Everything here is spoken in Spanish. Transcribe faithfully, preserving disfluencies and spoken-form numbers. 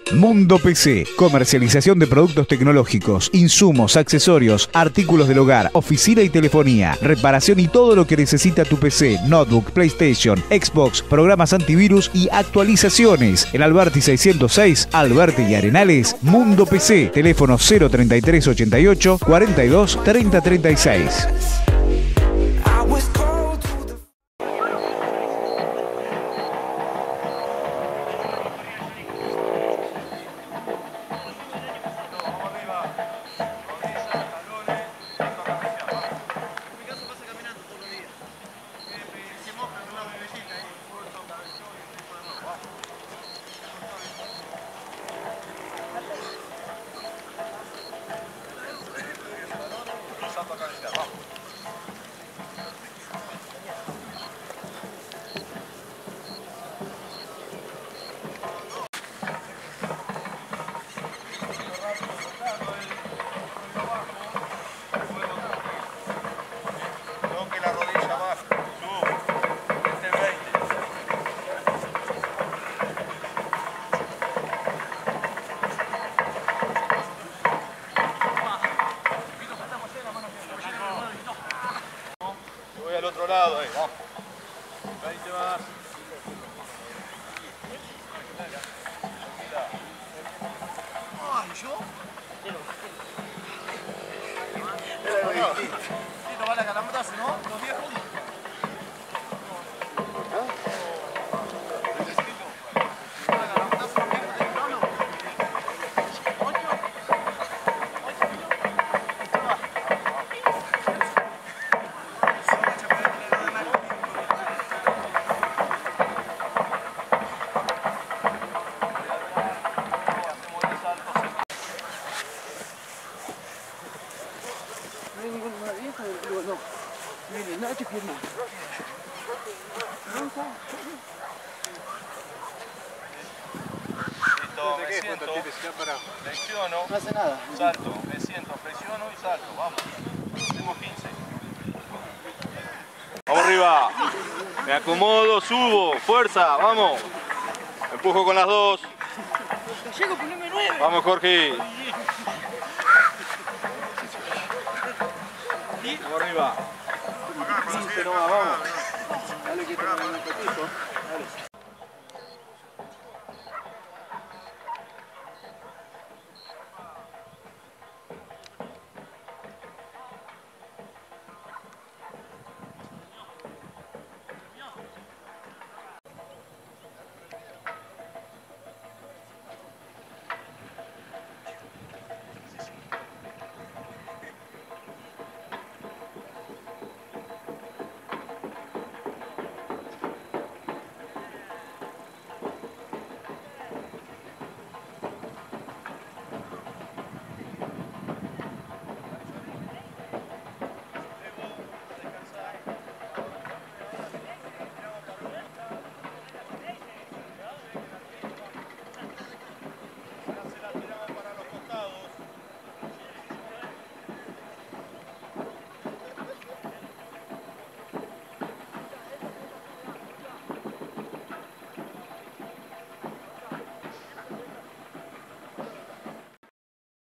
Mundo P C, comercialización de productos tecnológicos, insumos, accesorios, artículos del hogar, oficina y telefonía, reparación y todo lo que necesita tu P C, notebook, PlayStation, Xbox, programas antivirus y actualizaciones. En Alberti seiscientos seis, Alberti y Arenales, Mundo P C, teléfono cero treinta y tres ochenta y ocho, cuarenta y dos, treinta treinta y seis. Al otro lado, ahí, vamos. veinte más. Ay, ¿yo? Sí, no vale calambrazo, ¿no? Los viejos. No hay ninguna vieja, no, no. Mire, nada te firma. Listo, me siento, flexiono, No hace nada. salto, me siento, flexiono y salto, vamos. Tengo quince. Vamos arriba. Me acomodo, subo, fuerza, vamos. Empujo con las dos. Llego, poneme nueve. Vamos, Jorge. Vamos arriba. quince nomás, vamos. Dale que te pongo un poquito. Dale.